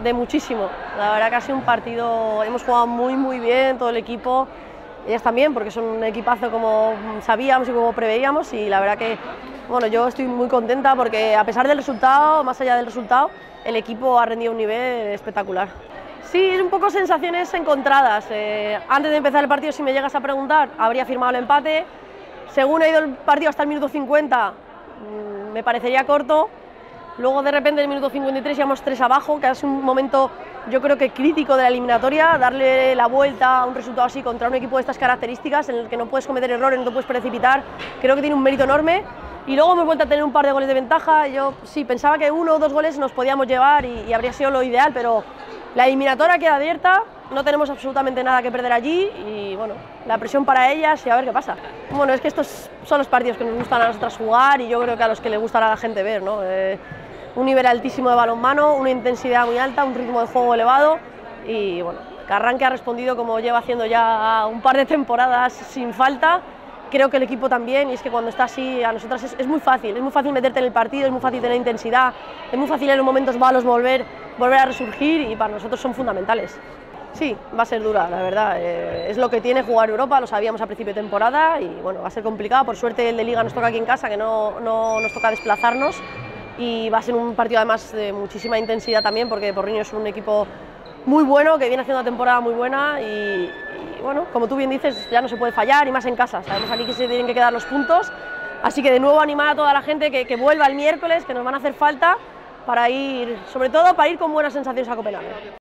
de muchísimo. La verdad que ha sido un partido, hemos jugado muy bien, todo el equipo, ellas también, porque son un equipazo como sabíamos y como preveíamos, y la verdad que, bueno, yo estoy muy contenta porque a pesar del resultado, más allá del resultado, el equipo ha rendido un nivel espectacular. Sí, es un poco sensaciones encontradas. Antes de empezar el partido, si me llegas a preguntar, habría firmado el empate. Según ha ido el partido hasta el minuto 50, me parecería corto. Luego de repente en el minuto 53 íbamos 3 abajo, que es un momento yo creo que crítico de la eliminatoria, darle la vuelta a un resultado así contra un equipo de estas características en el que no puedes cometer errores, no te puedes precipitar, creo que tiene un mérito enorme. Y luego hemos vuelto a tener un par de goles de ventaja. Yo sí pensaba que 1 o 2 goles nos podíamos llevar y habría sido lo ideal, pero la eliminatoria queda abierta, no tenemos absolutamente nada que perder allí y bueno, la presión para ellas y a ver qué pasa. Bueno, es que estos son los partidos que nos gustan a nosotras jugar y yo creo que a los que le gustará a la gente ver, ¿no? Un nivel altísimo de balonmano, una intensidad muy alta, un ritmo de juego elevado y bueno, Carranque ha respondido como lleva haciendo ya un par de temporadas sin falta. Creo que el equipo también, y es que cuando está así a nosotras es muy fácil meterte en el partido, es muy fácil tener intensidad, es muy fácil en los momentos malos volver a resurgir y para nosotros son fundamentales. Sí, va a ser dura, la verdad, es lo que tiene jugar Europa, lo sabíamos a principio de temporada y bueno, va a ser complicado. Por suerte el de Liga nos toca aquí en casa, que no nos toca desplazarnos, y va a ser un partido además de muchísima intensidad también, porque Porriño es un equipo muy bueno, que viene haciendo una temporada muy buena y bueno, como tú bien dices, ya no se puede fallar y más en casa, sabemos aquí que se tienen que quedar los puntos, así que de nuevo animar a toda la gente que vuelva el miércoles, que nos van a hacer falta para ir, sobre todo para ir con buenas sensaciones a Copenhague.